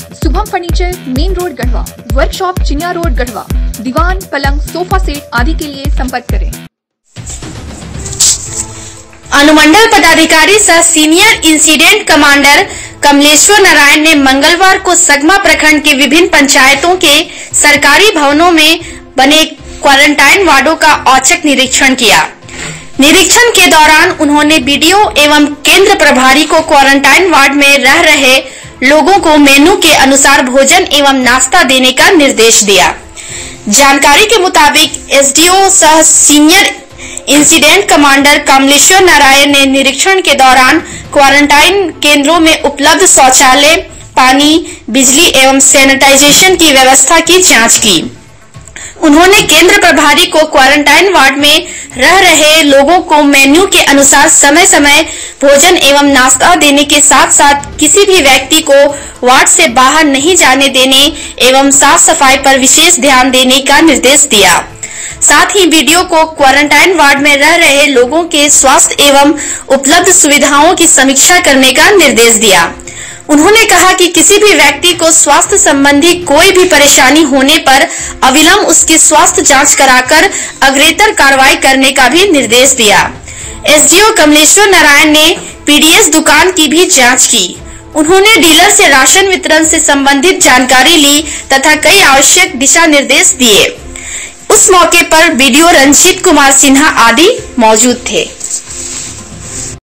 Shubham furniture, main road Garhwa. Workshop Chiniya road Garhwa. दीवान, पलंग, sofa set आदि के लिए संपर्क करें। अनुमंडल पदाधिकारी सह senior incident commander Kamleshwar Narayan ने मंगलवार को सगमा प्रखंड के विभिन्न पंचायतों के सरकारी भवनों में बने क्वारंटाइन वार्डों का औचक निरीक्षण किया। निरीक्षण के दौरान उन्होंने बीडीओ एवं केंद्र प्रभारी को क्वारंटाइन वार्ड में रह रहे लोगों को मेनू के अनुसार भोजन एवं नाश्ता देने का निर्देश दिया। जानकारी के मुताबिक एसडीओ सह senior incident commander Kamleshwar Narayan ने निरीक्षण के दौरान क्वारंटाइन केंद्रों में उपलब्ध शौचालय, पानी, बिजली एवं सैनिटाइजेशन की व्यवस्था की जांच की। उन्होंने केंद्र प्रभारी को क्वारंटाइन वार्ड में रह रहे लोगों को मेन्यू के अनुसार समय समय भोजन एवं नाश्ता देने के साथ साथ किसी भी व्यक्ति को वार्ड से बाहर नहीं जाने देने एवं साफ सफाई पर विशेष ध्यान देने का निर्देश दिया। साथ ही बीडीओ को क्वारंटाइन वार्ड में रह रहे लोगों के स्वास्थ्य एवं उपलब्ध सुविधाओं की समीक्षा करने का निर्देश दिया। उन्होंने कहा कि किसी भी व्यक्ति को स्वास्थ्य संबंधी कोई भी परेशानी होने पर अविलंब उसकी स्वास्थ्य जांच कराकर अग्रेतर कार्रवाई करने का भी निर्देश दिया। एसडीओ कमलेश्वर नारायण ने पीडीएस दुकान की भी जांच की। उन्होंने डीलर से राशन वितरण से संबंधित जानकारी ली तथा कई आवश्यक दिशा निर्देश दिए। उस मौके पर बीडीओ रंजीत कुमार सिन्हा आदि मौजूद थे।